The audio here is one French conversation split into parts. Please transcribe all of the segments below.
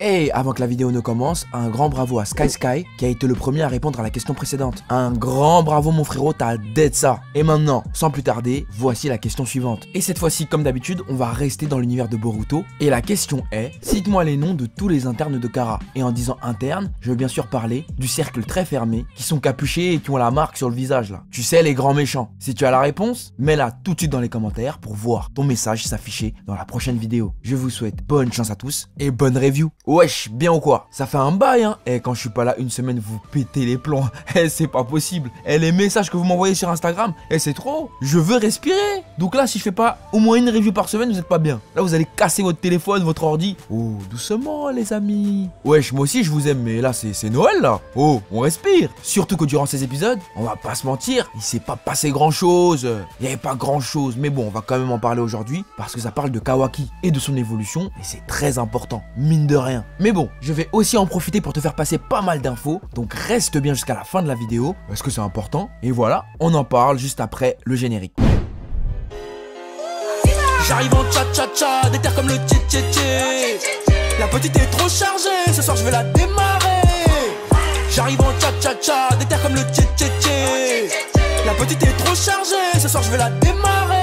Et avant que la vidéo ne commence, un grand bravo à Sky qui a été le premier à répondre à la question précédente. Un grand bravo mon frérot, t'as dead ça. Et maintenant, sans plus tarder, voici la question suivante. Et cette fois-ci, comme d'habitude, on va rester dans l'univers de Boruto. Et la question est, cite-moi les noms de tous les internes de Kara. Et en disant interne, je veux bien sûr parler du cercle très fermé, qui sont capuchés et qui ont la marque sur le visage là. Tu sais, les grands méchants. Si tu as la réponse, mets-la tout de suite dans les commentaires pour voir ton message s'afficher dans la prochaine vidéo. Je vous souhaite bonne chance à tous et bonne review. Wesh, bien ou quoi? Ça fait un bail hein. Et quand je suis pas là une semaine, vous pétez les plombs. Eh, c'est pas possible. Et les messages que vous m'envoyez sur Instagram, c'est trop. Je veux respirer. Donc là, si je fais pas au moins une review par semaine, vous êtes pas bien. Là, vous allez casser votre téléphone, votre ordi. Oh, doucement les amis. Wesh, moi aussi je vous aime, mais là c'est Noël là. Oh, on respire. Surtout que durant ces épisodes, on va pas se mentir, il s'est pas passé grand chose. Il y avait pas grand chose, mais bon, on va quand même en parler aujourd'hui parce que ça parle de Kawaki et de son évolution et c'est très important, mine de rien. Mais bon, je vais aussi en profiter pour te faire passer pas mal d'infos, donc reste bien jusqu'à la fin de la vidéo parce que c'est important. Et voilà, on en parle juste après le générique. J'arrive en tcha-tcha-tcha, déter comme le tché-tché-tché. La petite est trop chargée, ce soir je vais la démarrer. J'arrive en tcha-tcha-tcha, déter comme le tché-tché-tché. La petite est trop chargée, ce soir je vais la démarrer.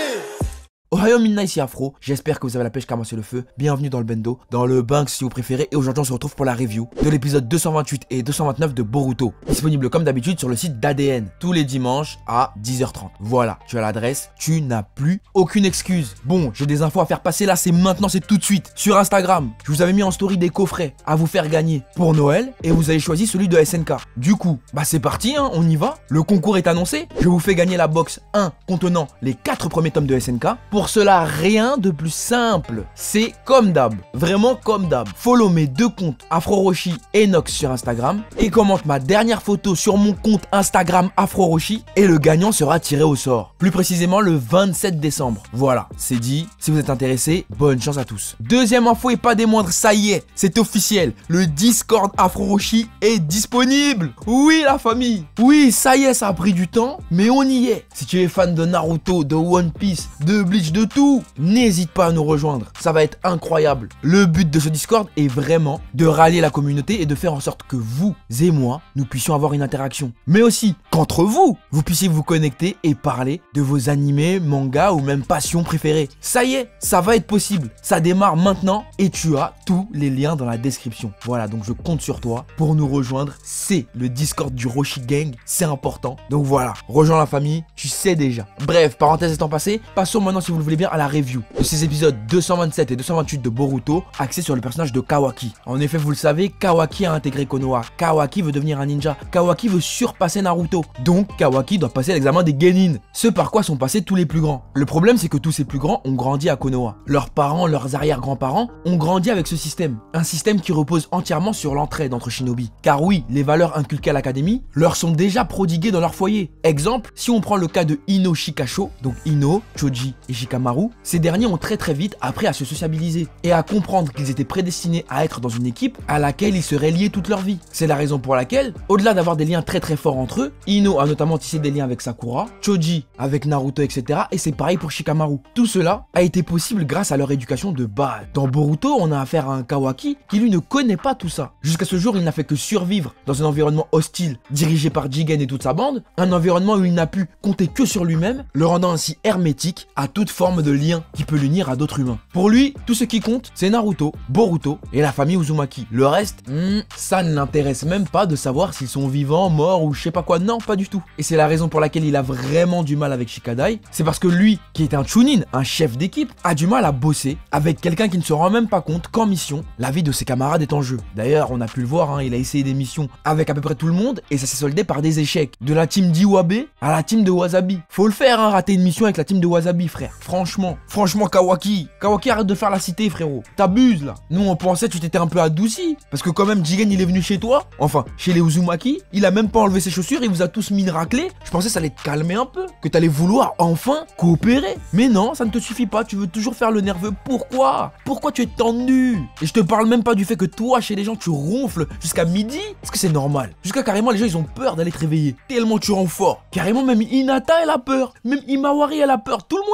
Ohio Midnight, ici Afro, j'espère que vous avez la pêche commencer le feu. Bienvenue dans le Bendo, dans le Banks si vous préférez. Et aujourd'hui on se retrouve pour la review de l'épisode 228 et 229 de Boruto. Disponible comme d'habitude sur le site d'ADN, tous les dimanches à 10h30. Voilà, tu as l'adresse, tu n'as plus aucune excuse. Bon, j'ai des infos à faire passer là, c'est maintenant, c'est tout de suite. Sur Instagram, je vous avais mis en story des coffrets à vous faire gagner pour Noël. Et vous avez choisi celui de SNK. Du coup, bah c'est parti, hein, on y va. Le concours est annoncé, je vous fais gagner la box 1 contenant les 4 premiers tomes de SNK. Pour cela, rien de plus simple. C'est comme d'hab. Vraiment comme d'hab. Follow mes deux comptes AfroRoshi et Nox sur Instagram. Et commente ma dernière photo sur mon compte Instagram AfroRoshi. Et le gagnant sera tiré au sort. Plus précisément le 27 décembre. Voilà, c'est dit. Si vous êtes intéressés, bonne chance à tous. Deuxième info et pas des moindres, ça y est, c'est officiel. Le Discord AfroRoshi est disponible. Oui la famille. Oui, ça y est, ça a pris du temps. Mais on y est. Si tu es fan de Naruto, de One Piece, de Bleach, de tout, n'hésite pas à nous rejoindre, ça va être incroyable. Le but de ce Discord est vraiment de rallier la communauté et de faire en sorte que vous et moi, nous puissions avoir une interaction. Mais aussi qu'entre vous, vous puissiez vous connecter et parler de vos animés, mangas ou même passions préférées. Ça y est, ça va être possible. Ça démarre maintenant et tu as tous les liens dans la description. Voilà, donc je compte sur toi pour nous rejoindre. C'est le Discord du Roshi Gang, c'est important. Donc voilà, rejoins la famille, tu sais déjà. Bref, parenthèse étant passée, passons maintenant si vous le voulez bien à la review de ces épisodes 227 et 228 de Boruto axés sur le personnage de Kawaki. En effet, vous le savez, Kawaki a intégré Konoha. Kawaki veut devenir un ninja. Kawaki veut surpasser Naruto. Donc Kawaki doit passer l'examen des Genin. Ce par quoi sont passés tous les plus grands. Le problème, c'est que tous ces plus grands ont grandi à Konoha. Leurs parents, leurs arrière-grands-parents ont grandi avec ce système. Un système qui repose entièrement sur l'entraide entre shinobi. Car oui, les valeurs inculquées à l'académie leur sont déjà prodiguées dans leur foyer. Exemple, si on prend le cas de Ino Shikasho, donc Ino, Choji et Shikamaru, ces derniers ont très vite appris à se sociabiliser et à comprendre qu'ils étaient prédestinés à être dans une équipe à laquelle ils seraient liés toute leur vie. C'est la raison pour laquelle, au-delà d'avoir des liens très forts entre eux, Ino a notamment tissé des liens avec Sakura, Choji avec Naruto, etc. Et c'est pareil pour Shikamaru. Tout cela a été possible grâce à leur éducation de base. Dans Boruto, on a affaire à un Kawaki qui lui ne connaît pas tout ça. Jusqu'à ce jour, il n'a fait que survivre dans un environnement hostile dirigé par Jigen et toute sa bande, un environnement où il n'a pu compter que sur lui-même, le rendant ainsi hermétique à toute forme de lien qui peut l'unir à d'autres humains. Pour lui, tout ce qui compte, c'est Naruto, Boruto et la famille Uzumaki. Le reste, ça ne l'intéresse même pas de savoir s'ils sont vivants, morts ou je sais pas quoi. Non, pas du tout. Et c'est la raison pour laquelle il a vraiment du mal avec Shikadai. C'est parce que lui, qui est un Chunin, un chef d'équipe, a du mal à bosser avec quelqu'un qui ne se rend même pas compte qu'en mission, la vie de ses camarades est en jeu. D'ailleurs, on a pu le voir, hein, il a essayé des missions avec à peu près tout le monde et ça s'est soldé par des échecs. De la team d'Iwabe à la team de Wasabi. Faut le faire, hein, rater une mission avec la team de Wasabi, frère. Franchement, Kawaki, arrête de faire la cité, frérot. T'abuses, là. Nous, on pensait que tu t'étais un peu adouci. Parce que quand même, Jigen, il est venu chez toi. Enfin, chez les Uzumaki. Il a même pas enlevé ses chaussures. Il vous a tous mis une raclée. Je pensais que ça allait te calmer un peu. Que t'allais vouloir enfin coopérer. Mais non, ça ne te suffit pas. Tu veux toujours faire le nerveux. Pourquoi tu es tendu? Et je te parle même pas du fait que toi, chez les gens, tu ronfles jusqu'à midi. Est-ce que c'est normal? Jusqu'à carrément, les gens, ils ont peur d'aller te réveiller. Tellement tu rends fort. Carrément, même Hinata, elle a peur. Même Imawari, elle a peur. Tout le monde a peur.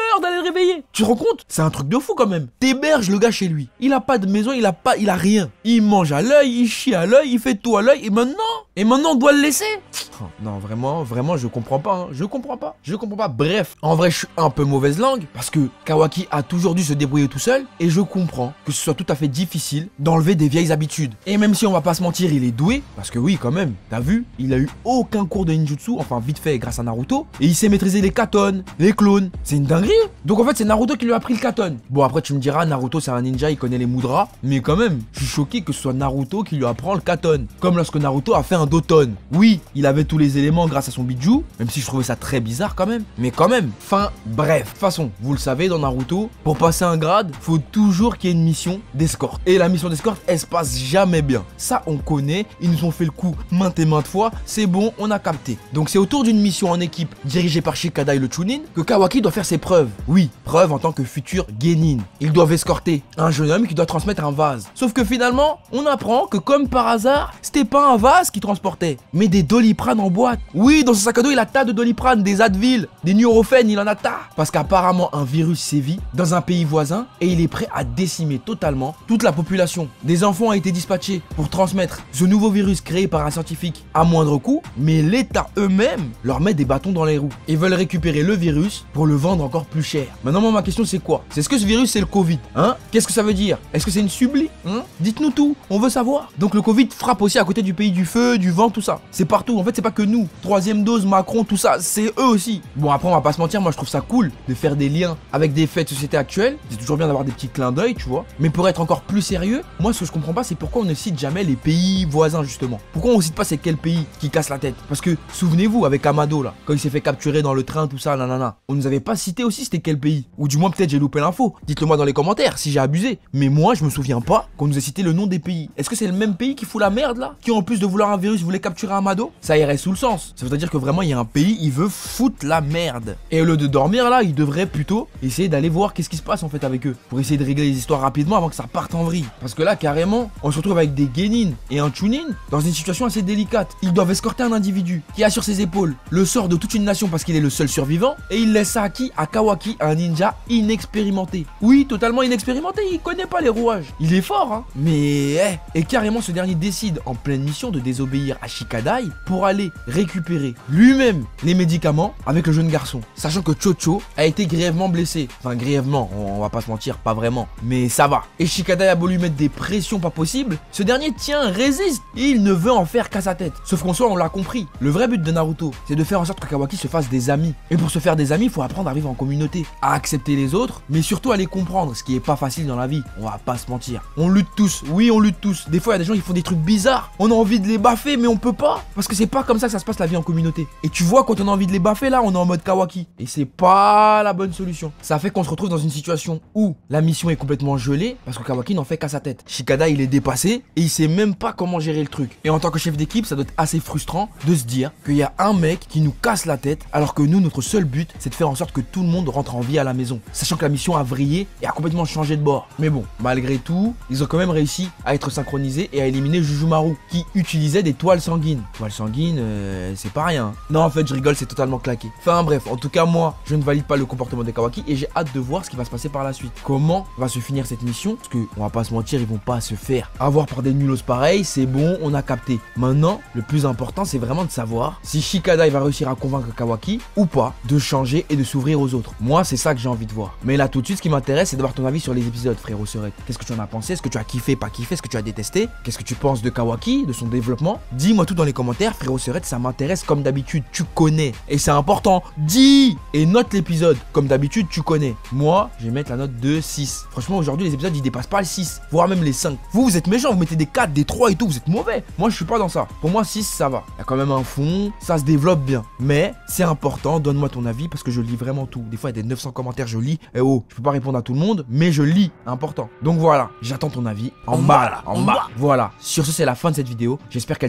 peur d'aller le réveiller. Tu te rends compte? C'est un truc de fou quand même. T'héberges le gars chez lui. Il a pas de maison, il a rien. Il mange à l'œil, il chie à l'œil, il fait tout à l'œil. Et maintenant on doit le laisser? Oh, non, vraiment, je comprends pas. Hein. Je comprends pas. Bref, en vrai, je suis un peu mauvaise langue parce que Kawaki a toujours dû se débrouiller tout seul. Et je comprends que ce soit tout à fait difficile d'enlever des vieilles habitudes. Et même si on va pas se mentir, il est doué. Parce que oui, quand même, t'as vu, il a eu aucun cours de ninjutsu, enfin vite fait grâce à Naruto. Et il sait maîtriser les katones, les clones. C'est une dinguerie. Donc en fait, c'est Naruto qui lui a appris le katon. Bon, après, tu me diras, Naruto, c'est un ninja, il connaît les mudras. Mais quand même, je suis choqué que ce soit Naruto qui lui apprend le katon. Comme lorsque Naruto a fait un doton. Oui, il avait tous les éléments grâce à son bijou, même si je trouvais ça très bizarre quand même. Mais quand même, enfin, bref. De toute façon, vous le savez, dans Naruto, pour passer un grade, faut toujours qu'il y ait une mission d'escorte. Et la mission d'escorte, elle se passe jamais bien. Ça, on connaît, ils nous ont fait le coup maintes et maintes fois, c'est bon, on a capté. Donc c'est autour d'une mission en équipe dirigée par Shikadai le Chunin que Kawaki doit faire ses preuves. Oui, preuves en tant que futur genin. Ils doivent escorter un jeune homme qui doit transmettre un vase. Sauf que finalement, on apprend que comme par hasard, c'était pas un vase qu'il transportait, mais des Doliprane en boîte. Oui, dans son sac à dos, il a tas de Doliprane, des Advil, des Nurofen, il en a tas. Parce qu'apparemment, un virus sévit dans un pays voisin et il est prêt à décimer totalement toute la population. Des enfants ont été dispatchés pour transmettre ce nouveau virus créé par un scientifique à moindre coût, mais l'État eux-mêmes leur met des bâtons dans les roues et veulent récupérer le virus pour le vendre encore plus cher. Maintenant, moi, ma question, c'est quoi? C'est ce que ce virus, c'est le Covid, hein? Qu'est-ce que ça veut dire? Est-ce que c'est une subli, hein? Dites-nous tout, on veut savoir. Donc le Covid frappe aussi à côté du pays du feu, du vent, tout ça. C'est partout, en fait, c'est pas que nous. Troisième dose, Macron, tout ça, c'est eux aussi. Bon, après, on va pas se mentir, moi, je trouve ça cool de faire des liens avec des faits de société actuelle. C'est toujours bien d'avoir des petits clins d'œil, tu vois. Mais pour être encore plus sérieux, moi, ce que je comprends pas, c'est pourquoi on ne cite jamais les pays voisins, justement. Pourquoi on cite pas c'est quel pays qui casse la tête? Parce que, souvenez-vous, avec Amado, là, quand il s'est fait capturer dans le train, tout ça, nanana, on nous avait pas cité aussi c'était quel pays? Ou du moins, peut-être j'ai loupé l'info. Dites-le moi dans les commentaires si j'ai abusé. Mais moi, je me souviens pas qu'on nous ait cité le nom des pays. Est-ce que c'est le même pays qui fout la merde, là? Qui, en plus de vouloir un virus, voulait capturer Amado? Ça irait sous le sens. Ça veut dire que vraiment, il y a un pays, il veut foutre la merde. Et au lieu de dormir, là, il devrait plutôt essayer d'aller voir qu'est-ce qui se passe, en fait, avec eux. Pour essayer de régler les histoires rapidement avant que ça parte en vrille. Parce que là, carrément, on se retrouve avec des genin et un chunin dans une situation assez délicate. Ils doivent escorter un individu qui a sur ses épaules le sort de toute une nation parce qu'il est le seul survivant. Et il laisse ça à qui? À Kawaki, un ninja inexpérimenté. Oui, totalement inexpérimenté, il connaît pas les rouages. Il est fort, hein. Mais, et carrément, ce dernier décide en pleine mission de désobéir à Shikadai pour aller récupérer lui-même les médicaments avec le jeune garçon. Sachant que Chocho a été grièvement blessé. Enfin, grièvement, on va pas se mentir, pas vraiment. Mais ça va. Et Shikadai a beau lui mettre des pressions pas possibles, ce dernier tient, résiste. Et il ne veut en faire qu'à sa tête. Sauf qu'en soi, on l'a compris. Le vrai but de Naruto, c'est de faire en sorte que Kawaki se fasse des amis. Et pour se faire des amis, il faut apprendre à vivre en communauté, à accepter les autres, mais surtout à les comprendre, ce qui est pas facile dans la vie. On va pas se mentir. On lutte tous, oui, on lutte tous. Des fois, il y a des gens qui font des trucs bizarres. On a envie de les baffer, mais on peut pas. Parce que c'est pas comme ça que ça se passe la vie en communauté. Et tu vois, quand on a envie de les baffer, là, on est en mode Kawaki. Et c'est pas la bonne solution. Ça fait qu'on se retrouve dans une situation où la mission est complètement gelée, parce que Kawaki n'en fait qu'à sa tête. Shikadai, il est dépassé, et il sait même pas comment gérer le truc. Et en tant que chef d'équipe, ça doit être assez frustrant de se dire qu'il y a un mec qui nous casse la tête, alors que nous, notre seul but, c'est de faire en sorte que tout le monde rentre en vie à la maison. Sachant que la mission a vrillé et a complètement changé de bord. Mais bon, malgré tout, ils ont quand même réussi à être synchronisés et à éliminer Jujumaru, qui utilisait des toiles sanguines. Toiles sanguines, c'est pas rien. Non, en fait, je rigole, c'est totalement claqué. Enfin bref, en tout cas, moi, je ne valide pas le comportement des Kawaki et j'ai hâte de voir ce qui va se passer par la suite. Comment va se finir cette mission? Parce que, on va pas se mentir, ils vont pas se faire avoir par des nulos pareils, c'est bon, on a capté. Maintenant, le plus important, c'est vraiment de savoir si Shikadai va réussir à convaincre Kawaki ou pas de changer et de s'ouvrir aux autres. Moi, c'est ça que j'ai envie de voir. Mais là, tout de suite, ce qui m'intéresse, c'est d'avoir ton avis sur les épisodes, frérot Serette. Qu'est-ce que tu en as pensé? Est-ce que tu as kiffé, pas kiffé? Est-ce que tu as détesté? Qu'est-ce que tu penses de Kawaki, de son développement? Dis-moi tout dans les commentaires, frérot Serette, ça m'intéresse comme d'habitude, tu connais. Et c'est important, dis! Et note l'épisode, comme d'habitude, tu connais. Moi, je vais mettre la note de 6. Franchement, aujourd'hui, les épisodes, ils dépassent pas le 6, voire même les 5. Vous êtes méchants, vous mettez des 4, des 3 et tout, vous êtes mauvais. Moi, je suis pas dans ça. Pour moi, 6, ça va. Il y a quand même un fond, ça se développe bien. Mais c'est important, donne-moi ton avis parce que je lis vraiment tout. Des fois, il y a des 900 commentaires, je lis. Et oh, je peux pas répondre à tout le monde, mais je lis. Important. Donc voilà, j'attends ton avis en bas là, en bas. Voilà. Sur ce, c'est la fin de cette vidéo. J'espère qu'elle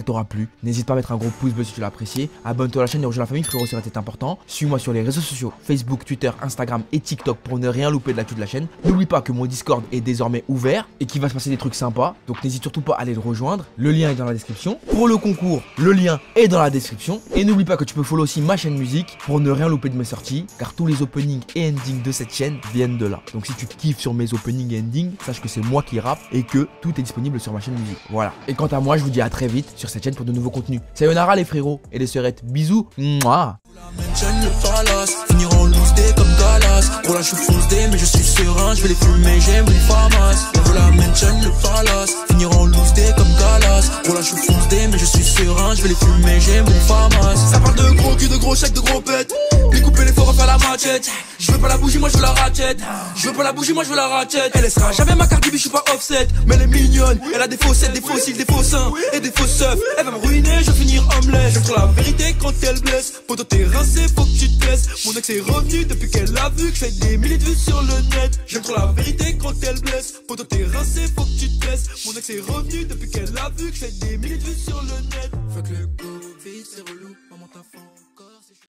qu'elle t'aura plu. N'hésite pas à mettre un gros pouce bleu si tu l'as apprécié. Abonne-toi à la chaîne et rejoins la famille, frérot, c'est peut-être important. Suis-moi sur les réseaux sociaux, Facebook, Twitter, Instagram et TikTok pour ne rien louper de l'actu de la chaîne. N'oublie pas que mon Discord est désormais ouvert et qu'il va se passer des trucs sympas. Donc n'hésite surtout pas à aller le rejoindre. Le lien est dans la description. Pour le concours, le lien est dans la description. Et n'oublie pas que tu peux follow aussi ma chaîne musique pour ne rien louper de mes sorties. Car tous les openings et endings de cette chaîne viennent de là. Donc si tu kiffes sur mes openings et endings, sache que c'est moi qui rappe et que tout est disponible sur ma chaîne musique. Voilà. Et quant à moi, je vous dis à très vite sur cette chaîne pour de nouveaux contenus. Sayonara les frérots et les sœurettes. Bisous. Mouah. Le palace, finir en loose day comme Dallas. Pour la chou fonce day, mais je suis serein, je vais les fumer, j'aime les famas. On veut la mansion, le palace, finir en loose day comme Dallas. Pour la chou fonce day, mais je suis serein, je vais les fumer, j'aime les famas. Ça parle de gros cul, de gros chèques, de gros pètes. Découper les forts, refaire la machette. Je veux pas la bougie, moi je veux la ratchet. Je veux pas la bougie, moi je veux la ratchet. Elle sera jamais ma carte, je suis pas offset. Mais elle est mignonne, elle a des faussettes, des fossiles, des faux seins et des faux seufs. Elle va me ruiner, je vais finir homeless. J'aime trop la vérité quand elle blesse. Poto t'es rincé, faut que tu te laisses. Mon ex est revenu depuis qu'elle a vu que je fais des milliers de vues sur le net. J'aime trop la vérité quand elle blesse. Poto t'es rincé, faut que tu te laisses. Mon ex est revenu depuis qu'elle a vu que je fais des milliers de vues sur le net. Fuck le go.